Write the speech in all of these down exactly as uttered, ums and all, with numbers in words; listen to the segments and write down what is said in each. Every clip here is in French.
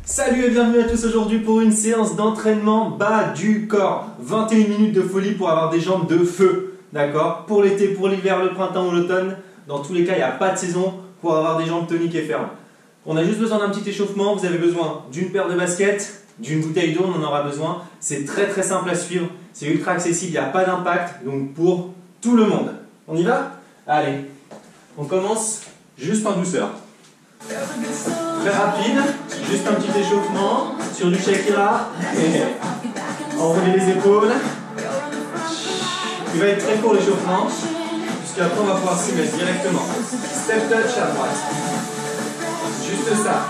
Salut et bienvenue à tous aujourd'hui pour une séance d'entraînement bas du corps. vingt et une minutes de folie pour avoir des jambes de feu. D'accord? Pour l'été, pour l'hiver, le printemps ou l'automne. Dans tous les cas, il n'y a pas de saison pour avoir des jambes toniques et fermes. On a juste besoin d'un petit échauffement. Vous avez besoin d'une paire de baskets, d'une bouteille d'eau, on en aura besoin. C'est très très simple à suivre. C'est ultra accessible, il n'y a pas d'impact. Donc pour tout le monde. On y va? Allez, on commence juste en douceur. Très rapide, juste un petit échauffement sur du Shakira. Enrouler les épaules. Il va être très court l'échauffement, puisqu'après on va pouvoir s'y mettre directement. Step touch à droite. Juste ça.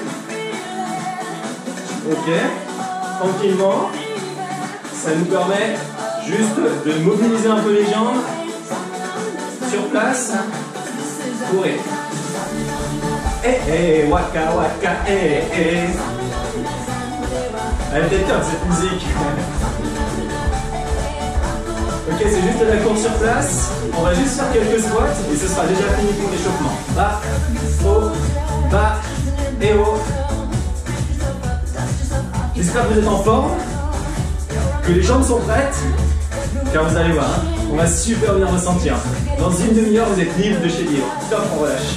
Ok. Tranquillement. Ça nous permet juste de mobiliser un peu les jambes. Sur place. Courez. Eh eh, waka waka, eh eh. Elle était top cette musique. Ok, c'est juste de la course sur place. On va juste faire quelques squats et ce sera déjà fini pour l'échauffement. Bas, haut, bas et haut. J'espère que vous êtes en forme, que les jambes sont prêtes, car vous allez voir, hein, on va super bien ressentir. Dans une demi-heure, vous êtes libre de chez libre. Top, on relâche.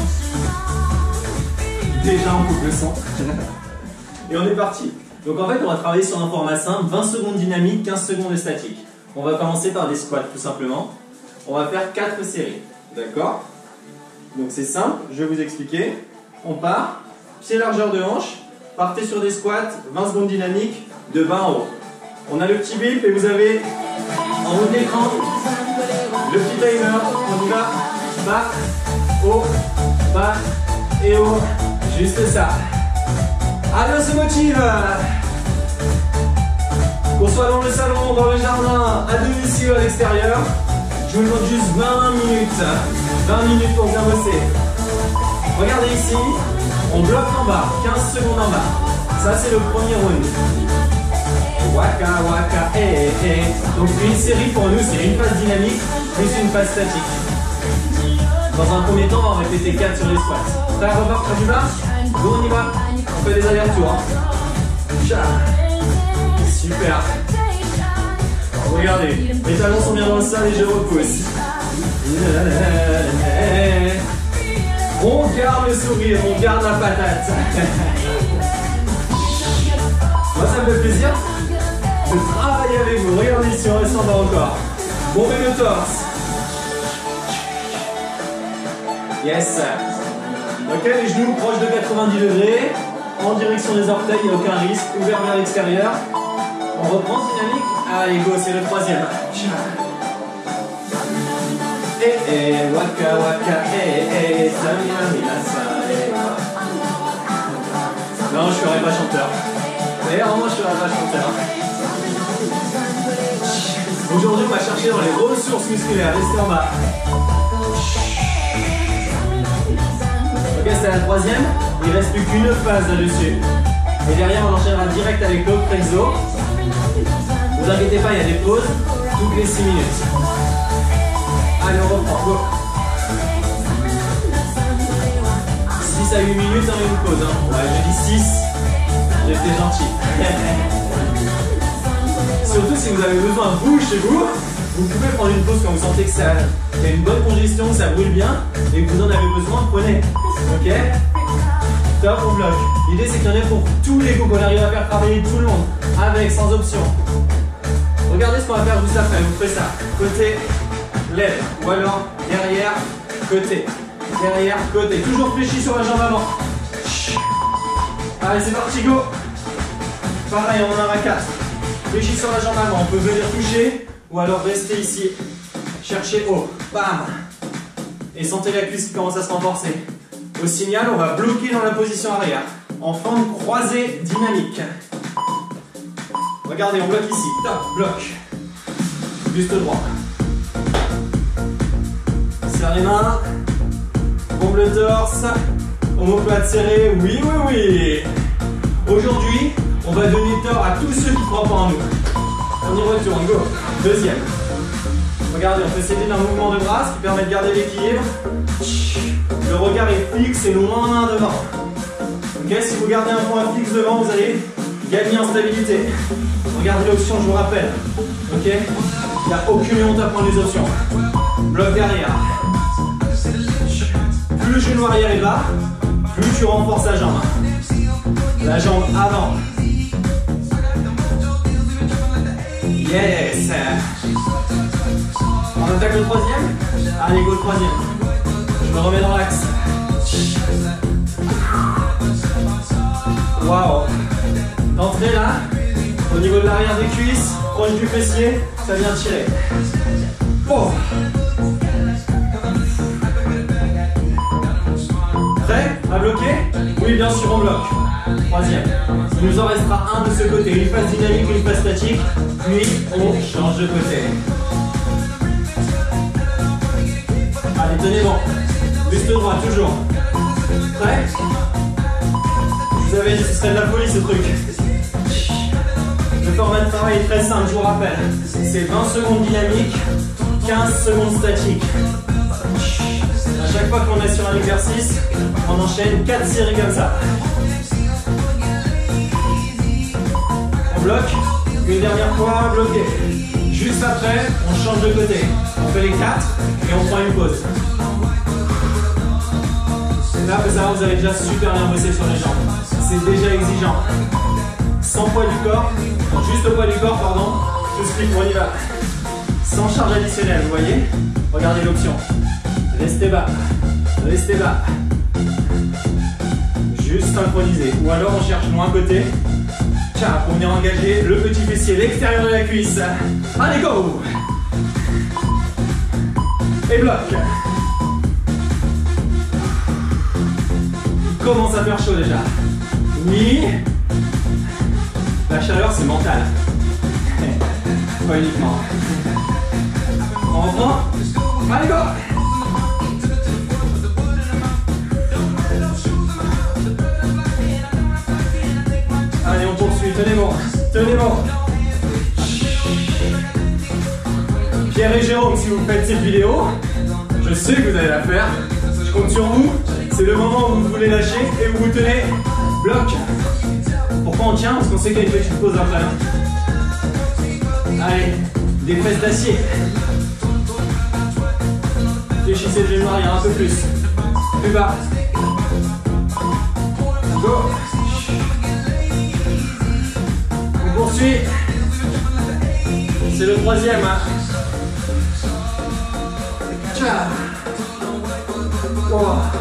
Déjà on coupe le son. Et on est parti. Donc en fait on va travailler sur un format simple, vingt secondes dynamique, quinze secondes de statique. On va commencer par des squats tout simplement. On va faire quatre séries. D'accord? Donc c'est simple, je vais vous expliquer. On part, pied largeur de hanche, partez sur des squats, vingt secondes dynamique, de bas en haut. On a le petit bip et vous avez en haut de l'écran le petit timer. On y va, bas, haut, bas et haut. Juste ça. Allez, on se motive. Qu'on soit dans le salon, dans le jardin, à domicile ou à l'extérieur, je vous demande juste vingt minutes. vingt minutes pour bien bosser. Regardez ici, on bloque en bas, quinze secondes en bas. Ça, c'est le premier round. Waka waka, eh eh. Donc, une série pour nous, c'est une phase dynamique plus une phase statique. Dans un premier temps, on va répéter quatre sur les squats. Prêt à repartir du bas? Go, on y va. On fait des allers-retours. Super. Regardez, mes talons sont bien dans le sol et je repousse. On garde le sourire, on garde la patate. Moi, ça me fait plaisir de travailler avec vous. Regardez si on reste en bas encore. Bombez le torse. Yes. Ok, les genoux proches de quatre-vingt-dix degrés, en direction des orteils, il n'y a aucun risque, ouvert vers l'extérieur. On reprend dynamique. Allez, go, c'est le troisième. Eh eh, waka waka, eh eh, samina Non, je ne serai pas chanteur. D'ailleurs, moi, je ne serai pas chanteur. Aujourd'hui, on va chercher dans les ressources musculaires. Restez en bas. Ok, c'est la troisième. Il ne reste plus qu'une phase là-dessus. Et derrière, on enchaînera direct avec l'autre exo. Ne vous inquiétez pas, il y a des pauses toutes les six minutes. Allez, on reprend. Go. six à huit minutes, on a une pause. Hein. Ouais, je dis six. J'étais gentil. Surtout si vous avez besoin de vous chez vous, vous pouvez prendre une pause quand vous sentez que ça qu'il y a une bonne congestion, que ça brûle bien et que vous en avez besoin, prenez. Ok? Top, on bloque. L'idée c'est qu'il y en ait pour tous les coups, qu'on arrive à faire travailler tout le monde, avec, sans option. Regardez ce qu'on va faire juste après, vous faites ça. Côté, lève, ou alors derrière, côté. Derrière, côté. Toujours fléchi sur la jambe avant. Allez, c'est parti, go. Pareil, on en aura quatre. Fléchi sur la jambe avant, on peut venir toucher, ou alors rester ici. Chercher haut. Bam. Et sentez la cuisse qui commence à se renforcer. Au signal, on va bloquer dans la position arrière. En forme croisée dynamique. Regardez, on bloque ici. Top, bloc. Buste droit. Serre les mains. Bombe le torse. Omoplate serrée. Oui, oui, oui. Aujourd'hui, on va donner tort à tous ceux qui ne croient pas en nous. On y retourne, go. Deuxième. Regardez, on peut s'aider d'un mouvement de bras qui permet de garder l'équilibre. Le regard est fixe et loin devant. Ok, si vous gardez un point fixe devant, vous allez gagner en stabilité. Regardez l'option, je vous rappelle. Ok, il n'y a aucune honte à prendre les options. Bloc derrière. Plus le genou arrière est bas, plus tu renforces la jambe. La jambe avant. Yes. On attaque le troisième. Allez, go le troisième. Je me remets dans l'axe. Waouh. D'entrée là, au niveau de l'arrière des cuisses, proche du fessier, ça vient tirer. Oh. Prêt à bloquer? Oui, bien sûr, on bloque. Troisième. Il nous en restera un de ce côté. Une phase dynamique, une phase statique. Puis on change de côté. Allez, tenez bon. Buste droit, toujours. Prêt? Vous avez dit que ce serait de la folie ce truc. Le format de travail est très simple, je vous rappelle. C'est vingt secondes dynamique, quinze secondes statique. À chaque fois qu'on est sur un exercice, on enchaîne quatre séries comme ça. On bloque, une dernière fois, bloqué. Juste après, on change de côté. On fait les quatre et on prend une pause. Là, faut savoir, vous avez déjà super bien bossé sur les jambes. C'est déjà exigeant. Sans poids du corps, juste au poids du corps, pardon. Tout ce qu'on y va. Sans charge additionnelle, vous voyez? Regardez l'option. Restez bas. Restez bas. Juste synchronisé. Ou alors on cherche moins côté. Tiens, pour venir engager le petit fessier, l'extérieur de la cuisse. Allez, go! Et bloc. Il commence à faire chaud déjà. Oui. La chaleur, c'est mental. Pas uniquement. On reprend. Allez, go! Allez, on poursuit. Tenez bon. Tenez bon. Pierre et Jérôme, si vous faites cette vidéo, je sais que vous allez la faire. Je compte sur vous. C'est le moment où vous voulez lâcher et vous vous tenez. Bloc. Pourquoi on tient? Parce qu'on sait qu'il y a une petite pause après. Allez, des fesses d'acier. Fléchissez le genou arrière un peu plus. Plus bas. Go. On poursuit. C'est le troisième. Hein. Tcha. Oh.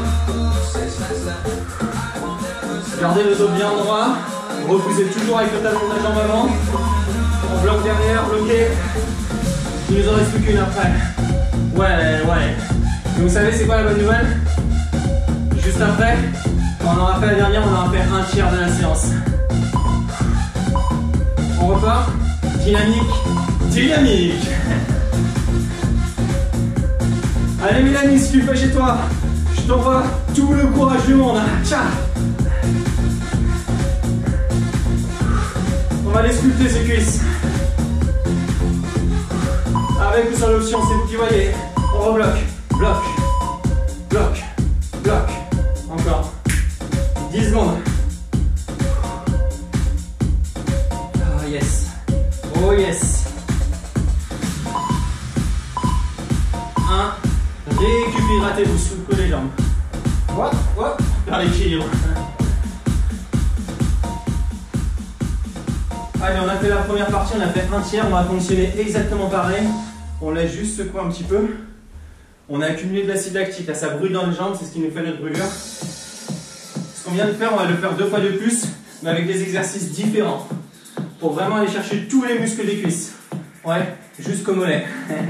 Gardez le dos bien droit. Repoussez toujours avec le talon de la jambe avant. On bloque derrière, bloqué. Il nous en reste plus qu'une après. Ouais, ouais. Et vous savez c'est quoi la bonne nouvelle? Juste après, quand on aura fait la dernière, on aura fait un tiers de la séance. On repart. Dynamique. Dynamique. Allez Mélanie, si tu le fais chez toi, je t'envoie tout le courage du monde. Ciao. On va aller sculpter ses cuisses. Avec ou sans l'option, c'est vous qui voyez. On rebloque. Bloc. Bloc. Bloc. Encore. dix secondes. Oh yes. Oh yes. un. Récupératez-vous sous le les jambes. Hop, hop. Vers l'équilibre. Allez, on a fait la première partie, on a fait un tiers, on va fonctionner exactement pareil. On laisse juste secouer un petit peu. On a accumulé de l'acide lactique, là ça brûle dans les jambes, c'est ce qui nous fait notre brûlure. Ce qu'on vient de faire, on va le faire deux fois de plus, mais avec des exercices différents. Pour vraiment aller chercher tous les muscles des cuisses. Ouais, jusqu'au mollet.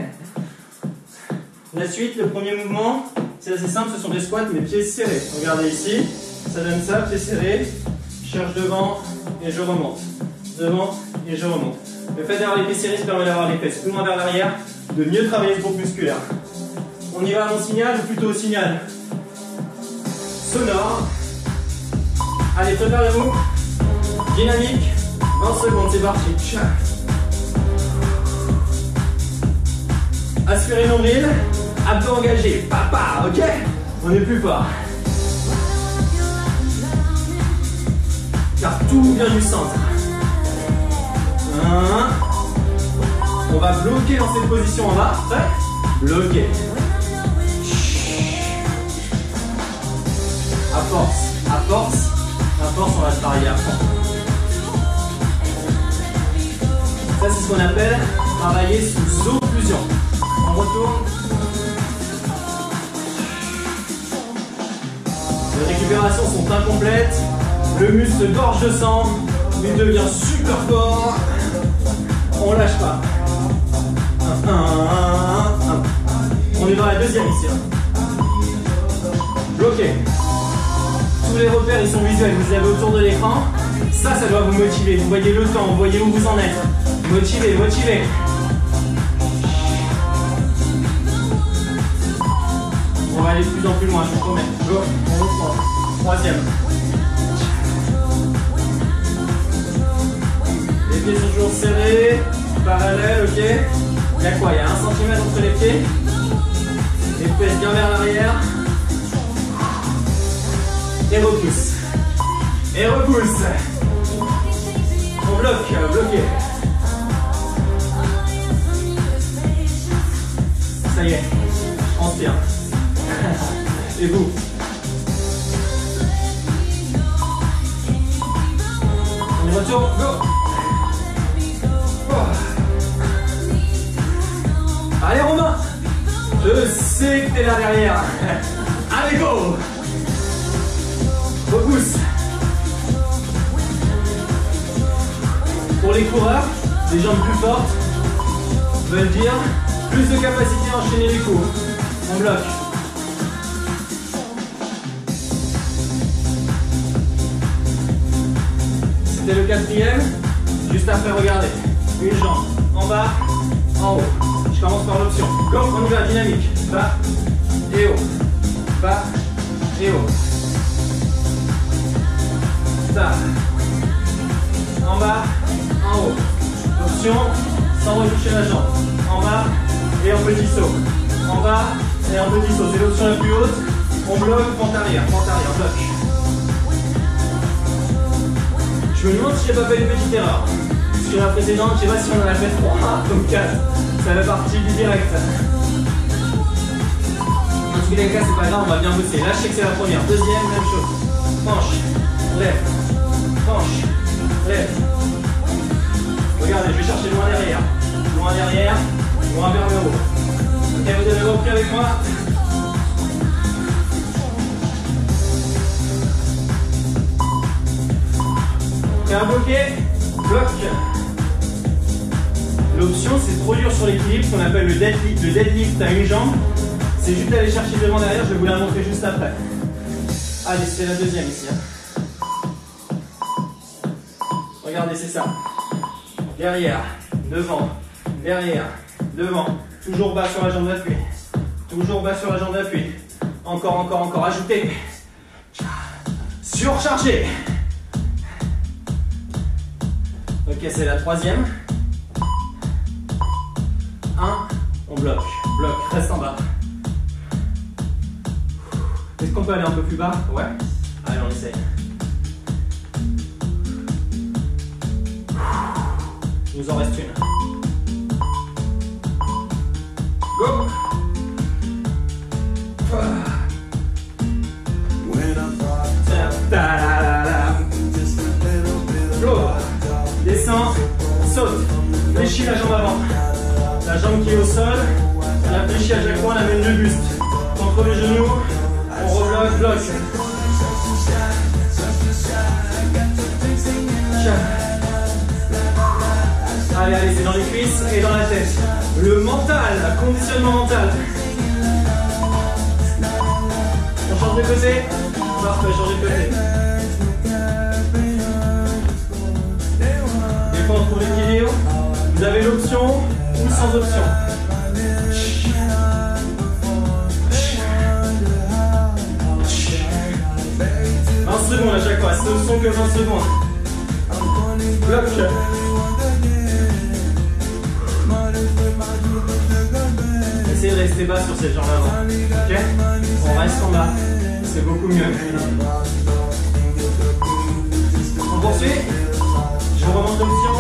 La suite, le premier mouvement, c'est assez simple, ce sont des squats, mais pieds serrés. Regardez ici, ça donne ça, pieds serrés. Je cherche devant et je remonte. Devant et je remonte. Le fait d'avoir les pieds serrés, ça permet d'avoir les fesses plus loin vers l'arrière, de mieux travailler ce groupe musculaire. On y va à mon signal ou plutôt au signal sonore. Allez, préparez-vous. Dynamique. vingt secondes, c'est parti. Aspirez nombril. Abdos engagés. Papa, ok? On est plus fort. Tout vient du centre. Un. On va bloquer dans cette position en bas. Prêt? Bloquer. À force, à force, à force, on va se varier à fond. Ça, c'est ce qu'on appelle travailler sous occlusion. On retourne. Les récupérations sont incomplètes. Le muscle gorge de sang. Il devient super fort. On lâche pas. Un, un, un, un. On est dans la deuxième ici. Bloqué. Tous les repères ils sont visuels. Vous avez autour de l'écran. Ça, ça doit vous motiver. Vous voyez le temps, vous voyez où vous en êtes. Motivé, motivé. On va aller de plus en plus loin, je vous promets. Go, on reprend. Troisième. Les pieds sont toujours serrés, parallèles, ok. Il y a quoi? Il y a un centimètre entre les pieds. Les fesses bien vers l'arrière. Et repousse. Et repousse. On bloque, bloqué. Ça y est, on se tient. Et vous? On y retourne, go! Oh. Allez Romain! Je sais que t'es là derrière. Allez go! Repousse. Pour les coureurs, les jambes plus fortes veulent dire plus de capacité à enchaîner les coups. On bloque. C'était le quatrième. Juste après, regardez. Une jambe en bas, en haut. Je commence par l'option. Go, on y va, dynamique. Bas et haut. Bas et haut. Ça. En bas, en haut. Option, sans retoucher la jambe. En bas et en petit saut. En bas et en petit saut. C'est l'option la plus haute. On bloque, pente arrière, pente arrière, bloque. Je me demande si j'ai pas fait une petite erreur. Sur la précédente, je sais pas si on en a fait trois ou quatre. Ça fait partie du direct. Dans tous les cas, c'est pas grave, on va bien bosser. Là, je sais que c'est la première. Deuxième, même chose. Penche, lève, penche, lève. Regardez, je vais chercher loin derrière. Loin derrière, loin vers le haut. Ok, vous avez repris avec moi. Prêt à bloquer, bloque. L'option, c'est trop dur sur l'équilibre, ce qu'on appelle le deadlift, le deadlift à une jambe. C'est juste d'aller chercher devant derrière, je vais vous la montrer juste après. Allez, c'est la deuxième ici. Hein. Regardez, c'est ça. Derrière, devant, derrière, devant. Toujours bas sur la jambe d'appui. Toujours bas sur la jambe d'appui. Encore, encore, encore. Ajoutez. Surchargez. Ok, c'est la troisième. Un, on bloque, bloque, reste en bas. Est-ce qu'on peut aller un peu plus bas? Ouais. Allez, on essaye. Il nous en reste une. Go! Go! Descends, saute, fléchis la jambe avant. La jambe qui est au sol, la fléchis à chaque fois, on amène le buste. Contre les genoux, on rebloque, bloque. Allez, allez, c'est dans les cuisses et dans la tête. Le mental, conditionnement mental. On change de côté. Parfait, changer de côté. Des fois, on trouve l'équilibre. Vous avez l'option ou sans option. vingt secondes à chaque fois, c'est option que vingt secondes. Bloc. Essayez de rester bas sur cette jambe avant. Ok? On reste en bas. C'est beaucoup mieux. On poursuit. Je remonte l'option.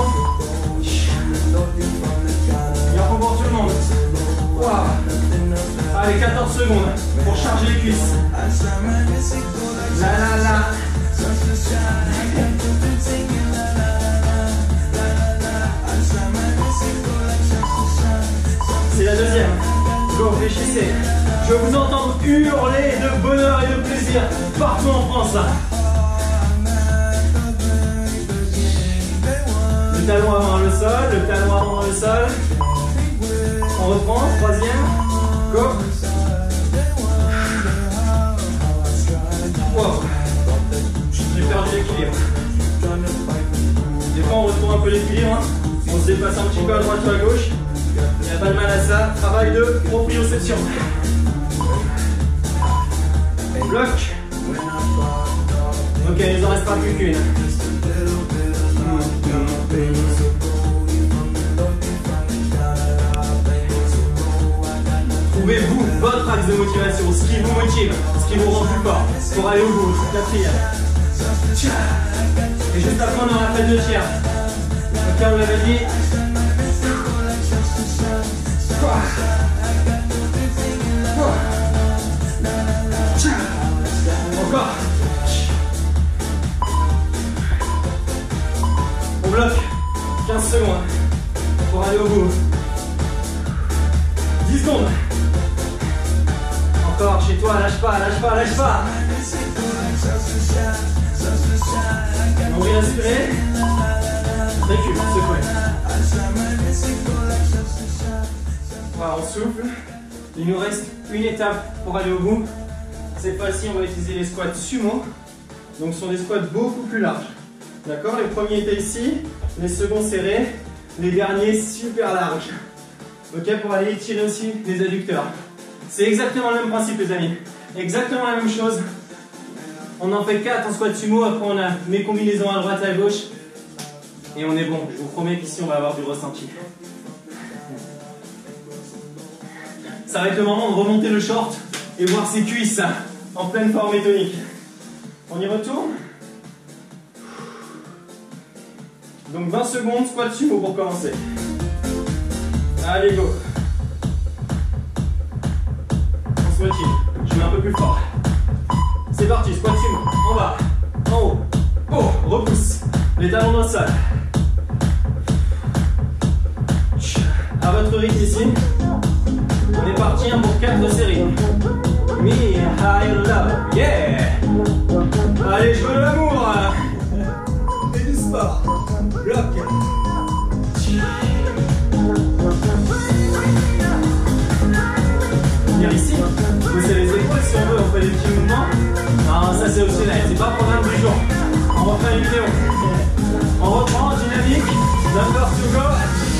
Il en faut pour tout le monde. Wow. Allez, quatorze secondes pour charger les cuisses. La la la. C'est la deuxième. Go, réfléchissez. Je veux vous entendre hurler de bonheur et de plaisir partout en France. Là. Le talon avant le sol, le talon avant le sol. On reprend, troisième. Go. Wow. J'ai perdu l'équilibre. Des fois on retrouve un peu l'équilibre. Hein. On se dépasse un petit peu à droite ou à gauche. Il n'y a pas de mal à ça. Travail de proprioception. Bloc. Ok, il nous en reste pas plus qu'une. Trouvez-vous votre axe de motivation, ce qui vous motive, ce qui vous rend plus fort, pour aller au bout. Quatrième. Et juste après, on aura fait deux tiers. Ok, on l'avait dit. Encore. On bloque quinze secondes pour aller au bout. dix secondes. Encore chez toi, lâche pas, lâche pas, lâche pas. On va respirer. Récule, secouez. Voilà, on souffle. Il nous reste une étape pour aller au bout. Cette fois-ci, on va utiliser les squats sumo. Donc, ce sont des squats beaucoup plus larges. D'accord? Les premiers étaient ici, les seconds serrés, les derniers super larges. Ok? Pour aller étirer aussi les adducteurs. C'est exactement le même principe, les amis. Exactement la même chose. On en fait quatre en squat sumo. Après, on a mes combinaisons à droite et à gauche. Et on est bon. Je vous promets qu'ici, on va avoir du ressenti. Ça va être le moment de remonter le short et voir ses cuisses en pleine forme et tonique. On y retourne. Donc vingt secondes, squat sumo pour commencer. Allez, go. On se motive. Je mets un peu plus fort. C'est parti, squat sumo. En bas, en haut. Oh, repousse. Les talons dans le sol. À votre rythme ici. On est parti hein, pour quatre séries. Me, I love, yeah. Allez, je veux de l'amour. Et du sport. Bloc. Venir ici. Pousser les épaules si on veut, on fait des petits mouvements. Non, ça c'est optionnel, c'est pas le programme du jour. On refait une vidéo. On reprend, dynamique. Number to go.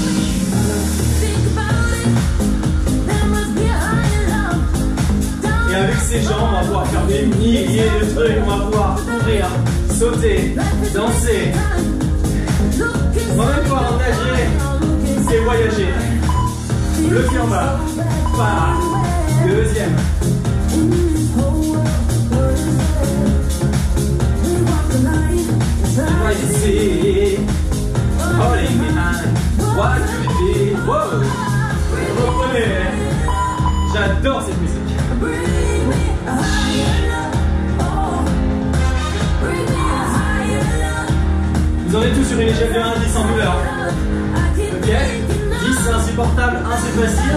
Et avec ces jambes, on va pouvoir faire des milliers de trucs. On va pouvoir courir, sauter, danser. On va même pouvoir nager, c'est voyager. Le pied en bas. Pas. Deuxième. Ici. Holding behind. What you did. Wow. Reprenez. J'adore cette musique. Vous en êtes tous sur une échelle de un à dix en douleur. Ok? dix c'est insupportable, un c'est facile.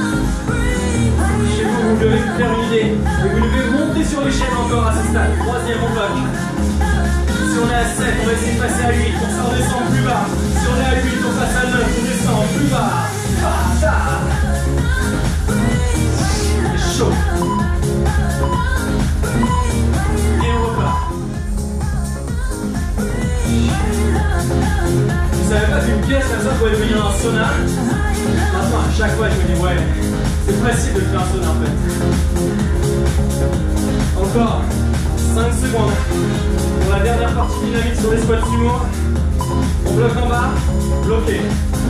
Chez vous, vous devez vous faire une idée. Et vous devez monter sur l'échelle encore à ce stade. Troisième, on bloque. Si on est à sept, on va essayer de passer à huit. On s'en redescend plus bas. Si on est à huit, on passe à neuf. On descend plus bas. Ah, ça. C'est chaud. Et on repart. Vous savez pas qu'une pièce comme ça pouvait devenir un sauna? Maintenant, à chaque fois, je me dis, ouais, c'est facile de faire un sauna en fait. Encore cinq secondes pour la dernière partie dynamique sur les squats sumo. On bloque en bas, bloqué.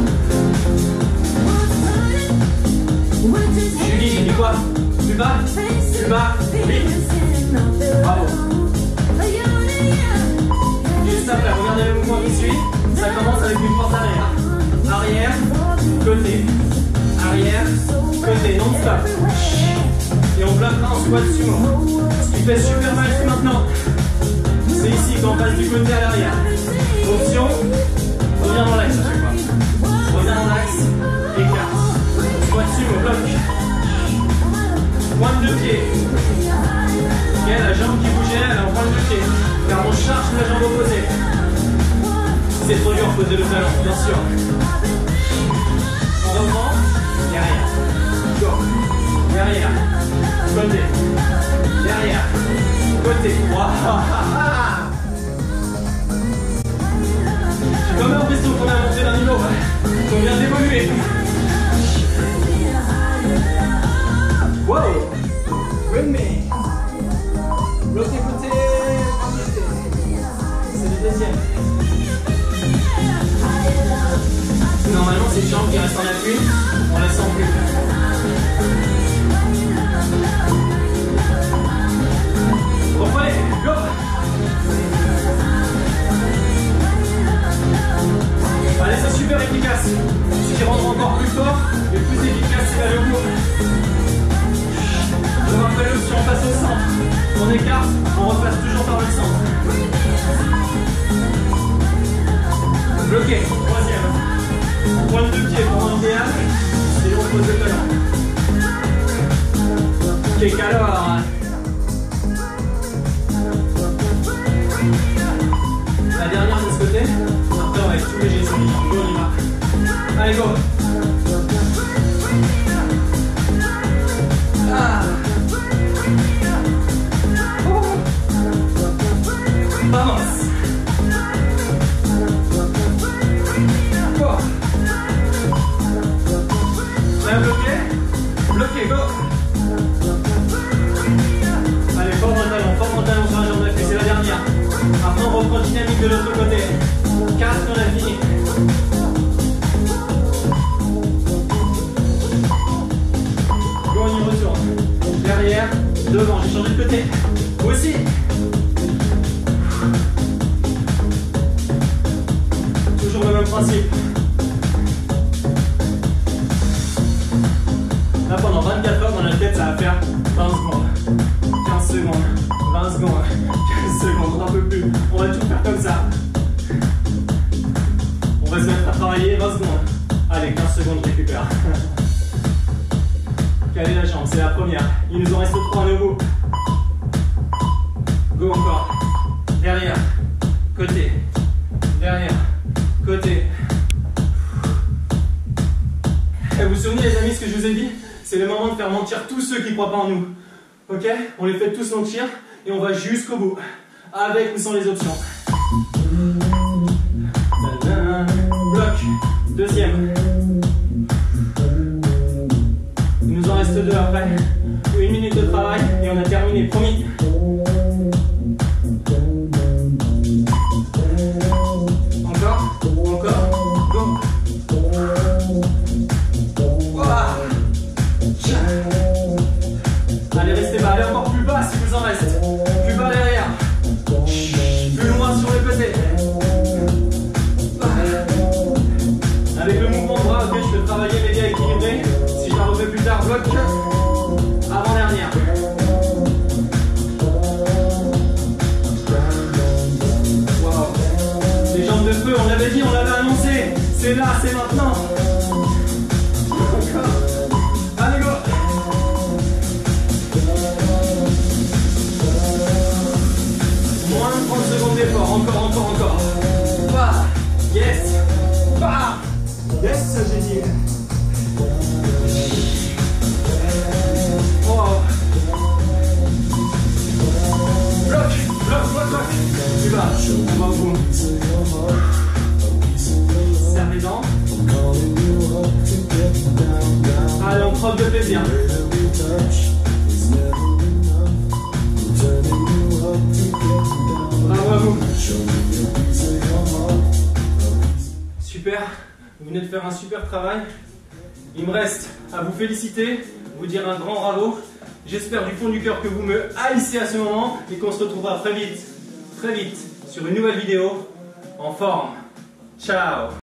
Julie, j'ai dit quoi? Plus bas, plus bas, vite. Bravo. Juste après, regardez le mouvement qui suit. Ça commence avec une force arrière. Arrière, côté. Arrière, côté, non-stop. Et on bloquera en squat sumo. Ce qui fait super mal ici maintenant, c'est ici quand on passe du côté à l'arrière. Option, reviens dans l'axe à chaque fois. Reviens dans l'axe, écarte. Squat sumo, bloc. Pointe de pied. Ok, la jambe qui bougeait, elle est en pointe de pied. Car on charge la jambe opposée. Si c'est trop dur, posez le talon, bien sûr. On reprend. Derrière. Go. Derrière. Côté. Derrière. Côté. Waouh. J'ai comme l'impression qu'on a monté d'un niveau. Qu'on vient d'évoluer. Wow. Bring me. L'autre côté. C'est le deuxième. Normalement, c'est une jambe qui reste en appui. On la sent plus. Reprenez, go! Allez, c'est super efficace. Ce qui rend encore plus fort et plus efficace, c'est d'aller au bout. Je vous rappelle, si on passe au centre, on écarte, on repasse toujours par le centre. Bloqué, troisième. Pointe de pied pour un idéal, et on pose le talon. Ok, alors. La dernière de ce côté. Après, on va être tout léger sur les jambes. Go, on y va. Allez, go. Ah. Oh. Vamos. Go. Là, bloqué. Bloqué, go. Allez, fort mon talon, fort mon talon sur la jambe d'appui, c'est la dernière. Après, on reprend dynamique de l'autre côté. quatre, on a fini. Go, on y retourne. Derrière, devant, j'ai changé de côté. Vous aussi. Toujours le même principe. Là, pendant vingt-quatre heures, dans la tête, ça va faire vingt secondes. quinze secondes. vingt secondes. quinze secondes, un peu plus. On va tout faire comme ça. On va se mettre à travailler vingt secondes. Allez, quinze secondes, je récupère. Calez la jambe, c'est la première. Il nous en reste trois à nouveau. Go encore. Derrière. Côté. Derrière. Côté. Et vous vous souvenez les amis ce que je vous ai dit? C'est le moment de faire mentir tous ceux qui ne croient pas en nous. Ok? On les fait tous mentir et on va jusqu'au bout. Avec ou sans les options. Bloc. Deuxième. Il nous en reste deux après. Une minute de travail et on a terminé. Promis. Encore. Encore. Go. Voilà. Allez, restez bas. Allez encore plus bas si vous en reste. Plus bas derrière. Plus loin sur les côtés. Avec le mouvement bras, ok, je peux travailler média équilibré. Si je la refais plus tard, bloc. Avant-dernière. Wow. Les jambes de feu, on l'avait dit, on l'avait annoncé. C'est là, c'est maintenant. Allez, go. Moins de trente secondes d'effort. Encore, encore, encore. Bah. Yes. Bah. Yes, j'ai dit. Wow. Bloc, bloc, bloc, bloc. Tu vas. On va au bout. Serre les dents. Allez, on croque de plaisir. Bravo à vous. Super. Vous venez de faire un super travail. Il me reste à vous féliciter, vous dire un grand bravo. J'espère du fond du cœur que vous me haïssez à ce moment et qu'on se retrouvera très vite, très vite sur une nouvelle vidéo. en forme. Ciao.